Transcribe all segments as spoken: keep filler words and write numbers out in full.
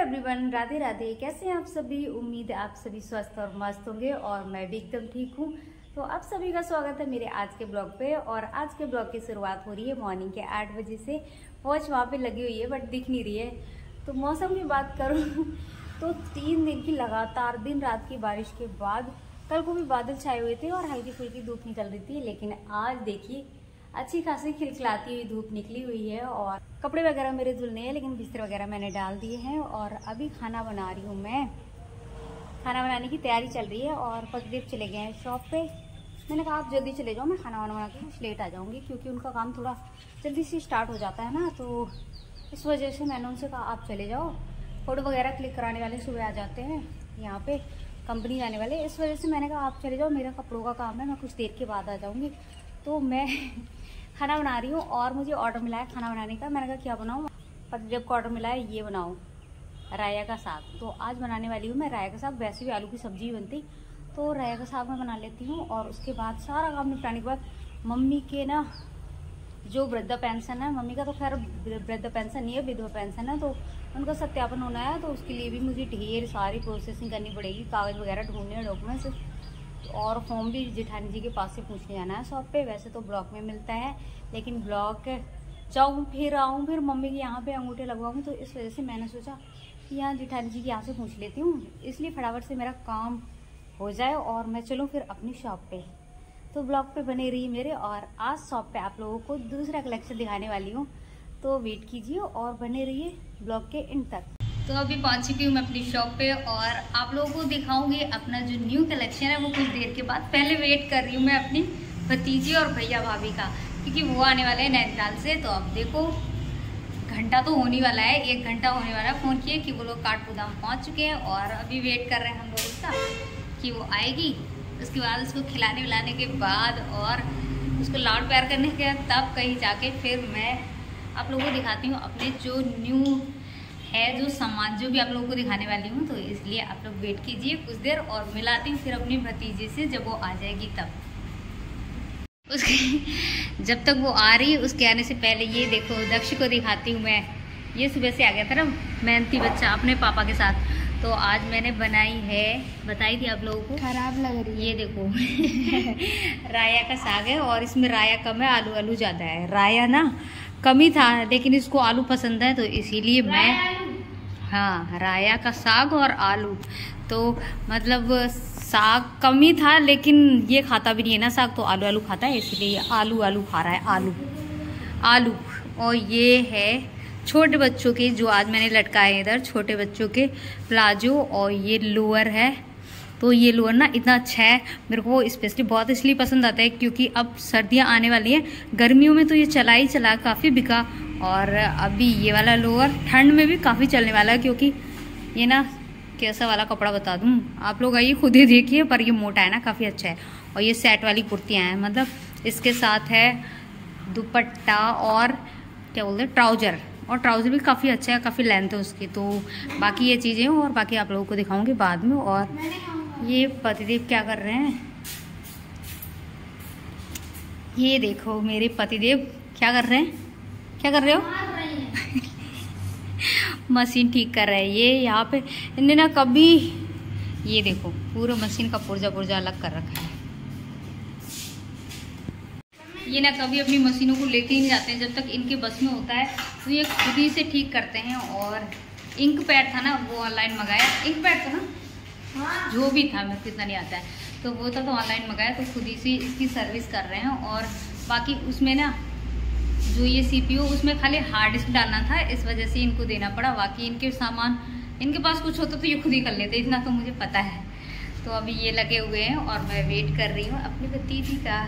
Everyone, Radhe Radhe. कैसे हैं आप सभी? उम्मीद है आप सभी स्वस्थ और मस्त होंगे और मैं भी एकदम ठीक हूँ। तो आप सभी का स्वागत है मेरे आज के ब्लॉग पे। और आज के ब्लॉग की शुरुआत हो रही है मॉर्निंग के आठ बजे से। वॉच वहाँ पे लगी हुई है बट दिख नहीं रही है। तो मौसम की बात करूँ तो तीन दिन की लगातार दिन रात की बारिश के बाद कल को भी बादल छाए हुए थे और हल्की फुल्की धूप निकल रही थी, लेकिन आज देखिए अच्छी खासी खिलखिलाती हुई धूप निकली हुई है। और कपड़े वगैरह मेरे धुलने हैं, लेकिन बिस्तर वगैरह मैंने डाल दिए हैं। और अभी खाना बना रही हूँ मैं। खाना बनाने की तैयारी चल रही है और पतिदेव चले गए हैं शॉप पे। मैंने कहा आप जल्दी चले जाओ, मैं खाना वाना बना के कुछ लेट आ जाऊँगी, क्योंकि उनका काम थोड़ा जल्दी से स्टार्ट हो जाता है ना। तो इस वजह से मैंने उनसे कहा आप चले जाओ। फोटो वगैरह क्लिक कराने वाले सुबह आ जाते हैं यहाँ पे, कंपनी जाने वाले। इस वजह से मैंने कहा आप चले जाओ, मेरा कपड़ों का काम है, मैं कुछ देर के बाद आ जाऊँगी। तो मैं खाना बना रही हूँ और मुझे ऑर्डर मिला है खाना बनाने का। मैंने कहा क्या बनाऊँ? पतिदेव को ऑर्डर मिला है ये बनाओ राया का साग। तो आज बनाने वाली हूँ मैं राया का साग। वैसे भी आलू की सब्जी बनती, तो राया का साग मैं बना लेती हूँ। और उसके बाद सारा काम निपटाने के बाद मम्मी के ना जो वृद्धा पेंशन है, मम्मी का तो खैर वृद्धा पेंशन नहीं है, विधवा पेंशन है, तो उनका सत्यापन होना है। तो उसके लिए भी मुझे ढेर सारी प्रोसेसिंग करनी पड़ेगी, कागज़ वगैरह ढूंढने, डॉक्यूमेंट्स, और फॉर्म भी जेठानी जी के पास से पूछने जाना है शॉप पे। वैसे तो ब्लॉक में मिलता है, लेकिन ब्लॉक जाऊँ फिर आऊँ फिर मम्मी के यहाँ पे अंगूठे लगवाऊँ, तो इस वजह से मैंने सोचा कि यहाँ जेठानी जी के यहाँ से पूछ लेती हूँ, इसलिए फटाफट से मेरा काम हो जाए और मैं चलूँ फिर अपनी शॉप पे। तो ब्लॉग पे बने रही मेरे। और आज शॉप पे आप लोगों को दूसरा कलेक्शन दिखाने वाली हूँ, तो वेट कीजिए और बने रहिए ब्लॉग के एंड तक। तो अभी पहुंच चुकी हूँ मैं अपनी शॉप पे और आप लोगों को दिखाऊंगी अपना जो न्यू कलेक्शन है वो कुछ देर के बाद। पहले वेट कर रही हूँ मैं अपनी भतीजी और भैया भाभी का, क्योंकि वो आने वाले हैं नैनीताल से। तो अब देखो घंटा तो होने वाला है, एक घंटा होने वाला है। फ़ोन किए कि वो लोग काठगोदाम पहुँच चुके हैं और अभी वेट कर रहे हैं हम लोग उसका कि वो आएगी। उसके बाद उसको खिलाने विलाने के बाद और उसको लाड प्यार करने के बाद तब कहीं जाके फिर मैं आप लोगों को दिखाती हूँ अपने जो न्यू है जो सामान जो भी आप लोगों को दिखाने वाली हूँ। तो इसलिए आप लोग वेट कीजिए कुछ देर और मिलाती हूँ फिर अपनी भतीजे से जब वो आ जाएगी तब। उसके जब तक वो आ रही है उसके आने से पहले ये देखो दक्ष को दिखाती हूँ मैं। ये सुबह से आ गया था ना मेहनती बच्चा अपने पापा के साथ। तो आज मैंने बनाई है, बताई थी आप लोगों को, खराब लग रही है। ये देखो राया का साग है और इसमें राया कम है, आलू आलू ज़्यादा है। राया ना कमी था, लेकिन इसको आलू पसंद है, तो इसीलिए मैं हाँ राया का साग और आलू। तो मतलब साग कमी था, लेकिन ये खाता भी नहीं है ना साग, तो आलू आलू खाता है, इसलिए आलू आलू खा रहा है, आलू आलू। और ये है छोटे बच्चों के जो आज मैंने लटकाए इधर, छोटे बच्चों के प्लाजो। और ये लोअर है, तो ये लोअर ना इतना अच्छा है, मेरे को स्पेशली बहुत इसलिए पसंद आता है क्योंकि अब सर्दियां आने वाली हैं। गर्मियों में तो ये चला ही चला, काफ़ी बिका। और अभी ये वाला लोअर ठंड में भी काफ़ी चलने वाला है, क्योंकि ये ना कैसा वाला कपड़ा बता दूँ आप लोग, आइए खुद ही देखिए। पर ये मोटा है ना, काफ़ी अच्छा है। और ये सेट वाली कुर्तियाँ हैं, मतलब इसके साथ है दुपट्टा और क्या बोलते हैं ट्राउज़र, और ट्राउज़र भी काफ़ी अच्छा है, काफ़ी लेंथ है उसकी। तो बाकी ये चीज़ें और बाकी आप लोगों को दिखाऊंगी बाद में। और ये पतिदेव क्या कर रहे हैं, ये देखो मेरे पतिदेव क्या कर रहे हैं। क्या कर रहे हो? मशीन ठीक कर रहे हैं ये यहाँ पे। इन्हें ना कभी ये देखो पूरा मशीन का पुर्जा पुर्जा अलग कर रखा है। ये ना कभी अपनी मशीनों को लेके ही नहीं जाते हैं, जब तक इनके बस में होता है तो ये खुद ही से ठीक करते हैं। और इंक पैड था ना वो ऑनलाइन मंगाया, इंक पैड था ना हाँ। जो भी था मेरे को इतना नहीं आता है, तो वो था तो ऑनलाइन मंगाया, तो खुद ही से इसकी सर्विस कर रहे हैं। और बाकी उसमें ना जो ये सीपीयू उसमें खाली हार्ड डिस्क डालना था, इस वजह से इनको देना पड़ा। बाकी इनके सामान इनके पास कुछ होता तो ये खुद ही कर लेते, इतना तो मुझे पता है। तो अभी ये लगे हुए हैं और मैं वेट कर रही हूँ अपनी भतीजी का।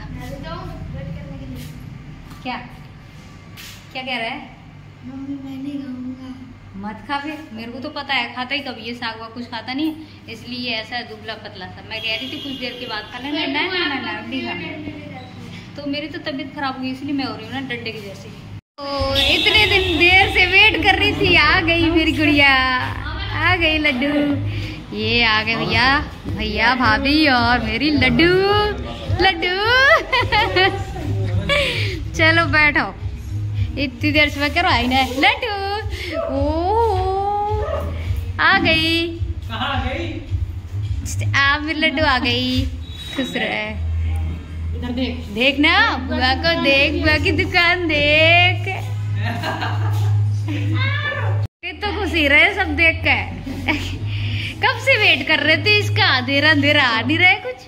क्या क्या कह रहा है? मम्मी मैं नहीं खाऊंगा। मत खा फिर, मेरे को तो पता है खाता ही कभी ये साग वाग कुछ खाता नहीं, इसलिए ऐसा है दुबला पतला सा। मैं कह रही थी कुछ देर के बाद खा लेना, ना ना ना ना नहीं खाना। तो मेरी तो तबीयत खराब हुई इसलिए मैं हो रही हूँ ना डंडे की जैसी। तो इतने दिन देर से वेट कर रही थी, आ गई मेरी गुड़िया, आ गई लड्डू। ये आ गए भैया भैया भाभी और मेरी लड्डू लड्डू। चलो बैठो, इतनी देर से मैं करो आई ना लड्डू। ओ गई? कहाँ गई? आप मेरी लड्डू आ गई। खुश रहे। इधर देख। देख ना बुआ को देख, बुआ की दुकान देख। तो खुशी रहे सब देख के। कब से वेट कर रहे थे इसका, अंधेरा अंधेरा आ नहीं रहा है कुछ।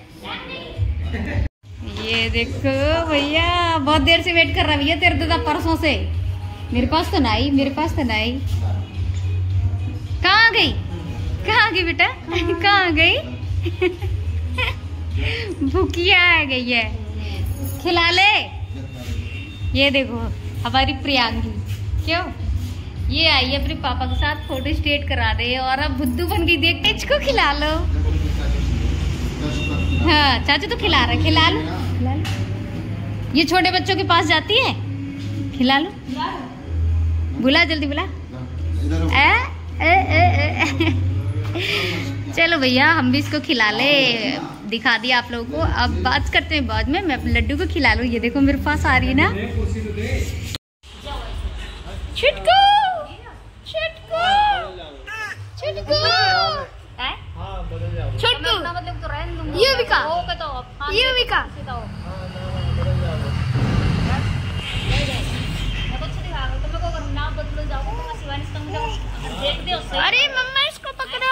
ये देखो भैया बहुत देर से वेट कर रहा भैया तेरे दादा परसों से। मेरे पास तो नहीं, मेरे पास तो नहीं। कहाँ गई, कहाँ गई बेटा, कहाँ गई? भूखिया आ गई है, खिला ले। ये देखो हमारी प्रियांगी, क्यों ये आई है अपने पापा के साथ फोटो स्टेट करा रहे और अब बुद्धू बन गई। देख इसको खिला लो। हाँ चाचू तो खिला रहे, खिला लो, खिला लो। ये छोटे बच्चों के पास जाती है, खिला लो। बुला जल्दी बुला। ए, ए, ए, ए। चलो भैया हम भी इसको खिला ले, दिखा दिया आप लोगों को। अब बात करते हैं बाद में, मैं लड्डू को खिला लूँ। ये देखो मेरे पास आ रही है ना छुटकू, छुटकू, छुटकू, छुटकू। ये विका, ये विका। अरे मम्मा इसको पकड़ो,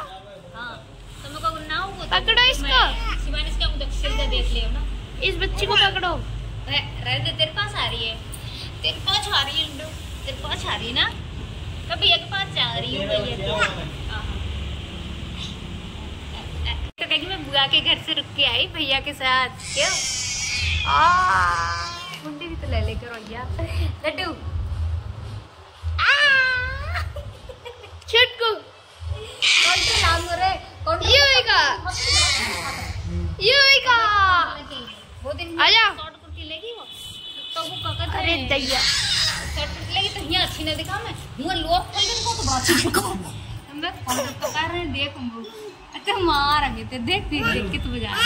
पकड़ो इसको। देख लियो ना, इस बच्ची को पकड़ो। तेरे पास आ रही है, तेरे पास आ रही है लड्डू, तेरे पास आ रही है ना। कभी एक पास जा रही हूँ भैया। तो कहीं मैं बुआ के घर से रुक के आई भैया के साथ। क्यों मुंडी भी तो ले लेकर भैया। लड्डू छुटकू कौन सा नाम हो रहा है? कौन युविका, युविका वो दिन आजा शॉर्ट कुर्ती लेगी वो तो वो काका। अरे दैया शॉर्ट कुर्ती लेगी तो यहाँ अच्छी ना दिखा। मैं मुंह लोग खोल के को तो बात को मैं फोन तो कर रहे देख वो अच्छा मारेंगे तो देख देख देख के तू जा।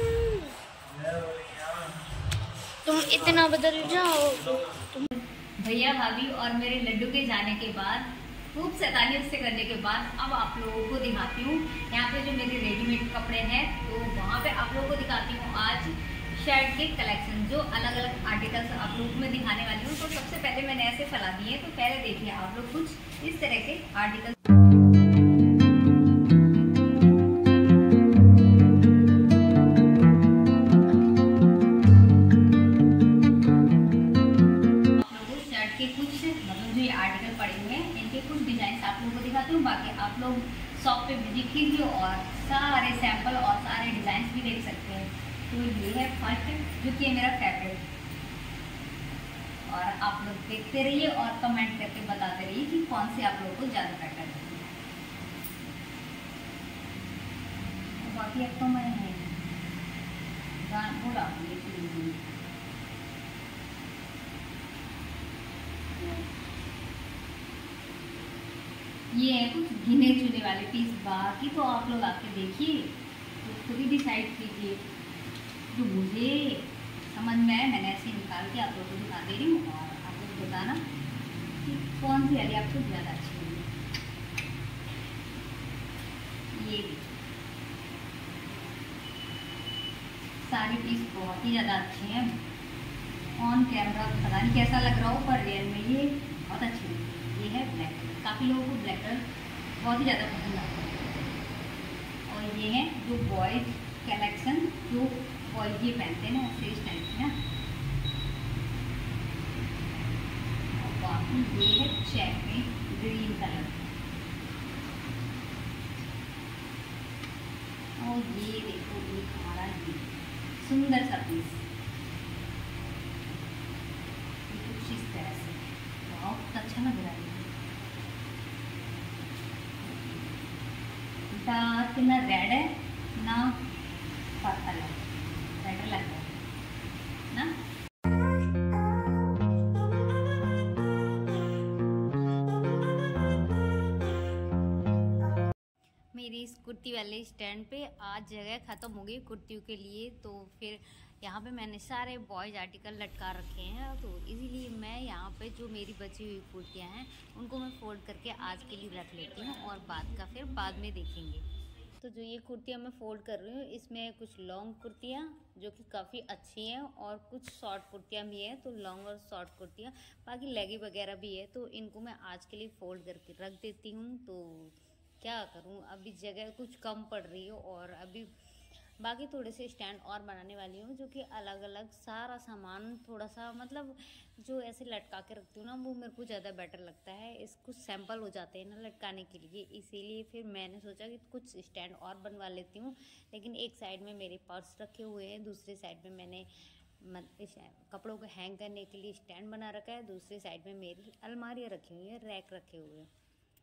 तुम इतना बदल जाओ तुम। भैया भाभी और मेरे लड्डू के जाने के बाद, खूब शैतानी उससे करने के बाद, अब आप लोगों को दिखाती हूँ यहाँ पे जो मेरे रेडीमेड कपड़े हैं। तो वहाँ पे आप लोगों को दिखाती हूँ आज शर्ट के कलेक्शन, जो अलग अलग आर्टिकल्स आप लोगों को मैं दिखाने वाली हूँ। तो सबसे पहले मैंने ऐसे फैला दिए, तो पहले देखिए आप लोग कुछ इस तरह के आर्टिकल। बाकी आप लोग शॉप पे विजिट कीजिए और सारे सैंपल और सारे डिजाइन भी देख सकते हैं। तो ये है फर्स्ट जो कि है मेरा फेवरेट, और आप लोग देखते रहिए और कमेंट करके बताते रहिए कि कौन से आप लोगों को ज़्यादा बेटर लगे। बाकी अब तो मैं बोला ये है कुछ गिने चुने वाले पीस, बाकी तो आप लोग आके देखिए तो खुद ही डिसाइड कीजिए। जो मुझे समझ में आए मैंने ऐसे निकाल के आप लोगों को दिखा दे रही हूँ, और आप लोग बताना कि कौन सी वाली आपको ज़्यादा अच्छी लगी। ये सारे पीस बहुत ही ज़्यादा अच्छे हैं। ऑन कैमरा पता नहीं कैसा लग रहा हो, पर रियल में ये बहुत अच्छी लगी। ये है ब्लैक, काफ़ी लोगों को ब्लैक कलर बहुत ही ज़्यादा पसंद आता है। और ये है जो बॉयज कलेक्शन, जो बॉयज ये पहनते हैं ना ऐसे इस टाइप की ना। और बाकी ये है चेक में ग्रीन कलर, और ये देखो ये हमारा ये सुंदर सा पीस कुछ इस तरह से बहुत अच्छा लग रहा है। डार्क ना रेड है ना पर्पल है, बेटर लग रहा है ना। मेरी इस कुर्ती वाले स्टैंड पे आज जगह ख़त्म हो गई कुर्तियों के लिए, तो फिर यहाँ पे मैंने सारे बॉयज़ आर्टिकल लटका रखे हैं, तो इसीलिए मैं यहाँ पे जो मेरी बची हुई कुर्तियाँ हैं उनको मैं फोल्ड करके आज के लिए रख लेती हूँ और बाद का फिर बाद में देखेंगे। तो जो ये कुर्तियाँ मैं फोल्ड कर रही हूँ इसमें कुछ लॉन्ग कुर्तियाँ जो कि काफ़ी अच्छी हैं और कुछ शॉर्ट कुर्तियाँ भी हैं, तो लॉन्ग और शॉर्ट कुर्तियाँ, बाकी लेगी वगैरह भी है, तो इनको मैं आज के लिए फोल्ड करके रख देती हूँ। तो क्या करूँ, अभी जगह कुछ कम पड़ रही है और अभी बाकी थोड़े से स्टैंड और बनाने वाली हूँ जो कि अलग अलग सारा सामान थोड़ा सा मतलब जो ऐसे लटका के रखती हूँ ना वो मेरे को ज़्यादा बेटर लगता है। इस कुछ सैंपल हो जाते हैं ना लटकाने के लिए, इसीलिए फिर मैंने सोचा कि कुछ स्टैंड और बनवा लेती हूँ। लेकिन एक साइड में मेरे पर्स रखे हुए हैं, दूसरी साइड में मैंने कपड़ों को हैंग करने के लिए स्टैंड बना रखा है, दूसरी साइड में मेरी अलमारियाँ रखी हुई हैं, रैक रखे हुए हैं।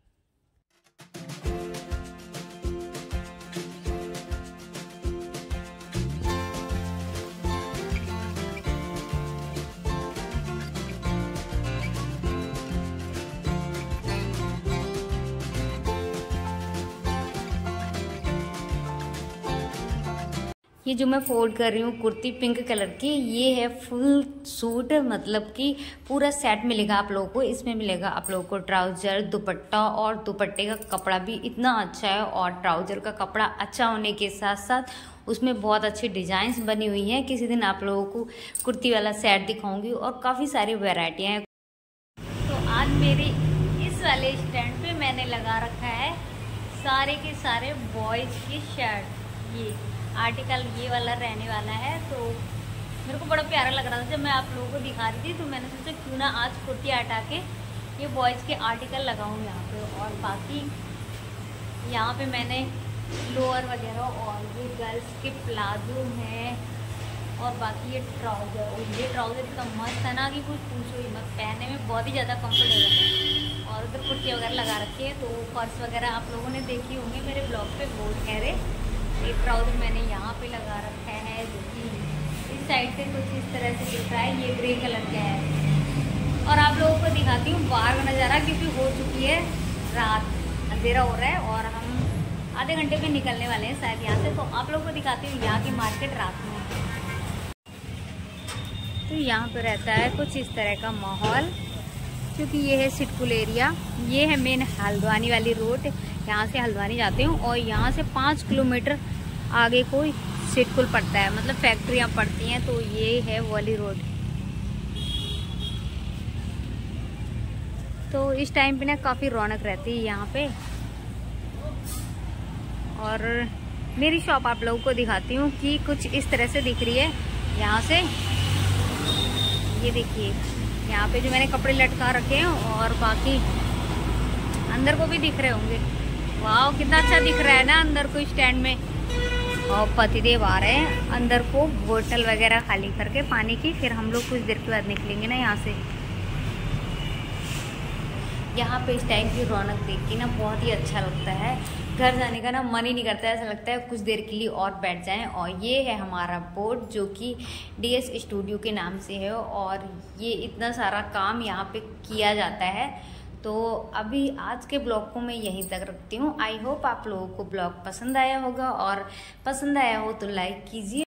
ये जो मैं फोल्ड कर रही हूँ कुर्ती पिंक कलर की, ये है फुल सूट, मतलब कि पूरा सेट मिलेगा आप लोगों को। इसमें मिलेगा आप लोगों को ट्राउजर, दुपट्टा, और दुपट्टे का कपड़ा भी इतना अच्छा है और ट्राउजर का कपड़ा अच्छा होने के साथ साथ उसमें बहुत अच्छी डिजाइन्स बनी हुई हैं। किसी दिन आप लोगों को कुर्ती वाला सेट दिखाऊंगी और काफ़ी सारी वेराइटियाँ हैं। तो आज मेरे इस वाले स्टैंड पे मैंने लगा रखा है सारे के सारे बॉयज़ की शर्ट। ये आर्टिकल ये वाला रहने वाला है, तो मेरे को बड़ा प्यारा लग रहा था जब मैं आप लोगों को दिखा रही थी, तो मैंने सोचा क्यों ना आज कुर्ती हटा के ये बॉयज़ के आर्टिकल लगाऊं यहाँ पे। और बाकी यहाँ पे मैंने लोअर वगैरह और ये गर्ल्स के प्लाजो हैं और बाकी ये ट्राउज़र, और ये ट्राउज़र इतना मस्त है ना कि कुछ पूछो ही मत, पहनने में बहुत ही ज़्यादा कम्फर्टेबल है। और उधर कुर्ती वगैरह लगा रखी है, तो पर्स वगैरह आप लोगों ने देखी होंगे मेरे ब्लॉग पे, बहुत खैरे एक ट्राउज़र मैंने यहाँ पे लगा रखा है जो कि इस साइड से कुछ इस तरह से दिख रहा है, ये ग्रे कलर का है। और आप लोगों को दिखाती हूँ बाहर का नज़ारा, क्योंकि हो चुकी है रात, अंधेरा हो रहा है और हम आधे घंटे में निकलने वाले हैं शायद यहाँ से। तो आप लोगों को दिखाती हूँ यहाँ की मार्केट रात में। तो यहाँ पे रहता है कुछ इस तरह का माहौल, क्योंकि ये है सिटकुल एरिया, ये है मेन हल्द्वानी वाली रोड, यहाँ से हल्द्वानी जाते हूँ और यहाँ से पाँच किलोमीटर आगे को सिटकुल पड़ता है, मतलब फैक्ट्रियाँ पड़ती हैं, तो ये है वाली रोड। तो इस टाइम पे ना काफ़ी रौनक रहती है यहाँ पे। और मेरी शॉप आप लोगों को दिखाती हूँ कि कुछ इस तरह से दिख रही है यहाँ से। ये देखिए यहाँ पे जो मैंने कपड़े लटका रखे हैं और बाकी अंदर को भी दिख रहे होंगे। वाह कितना अच्छा दिख रहा है ना अंदर को स्टैंड में। और पतिदेव आ रहे हैं अंदर को बोतल वगैरह खाली करके पानी की, फिर हम लोग कुछ देर के बाद निकलेंगे ना यहाँ से। यहाँ पे इस टाइम की रौनक देख के ना बहुत ही अच्छा लगता है, घर जाने का ना मन ही नहीं करता है, ऐसा लगता है कुछ देर के लिए और बैठ जाएं। और ये है हमारा बोर्ड जो कि डीएस स्टूडियो के नाम से है और ये इतना सारा काम यहाँ पे किया जाता है। तो अभी आज के ब्लॉग को मैं यहीं तक रखती हूँ। आई होप आप लोगों को ब्लॉग पसंद आया होगा और पसंद आया हो तो लाइक कीजिए।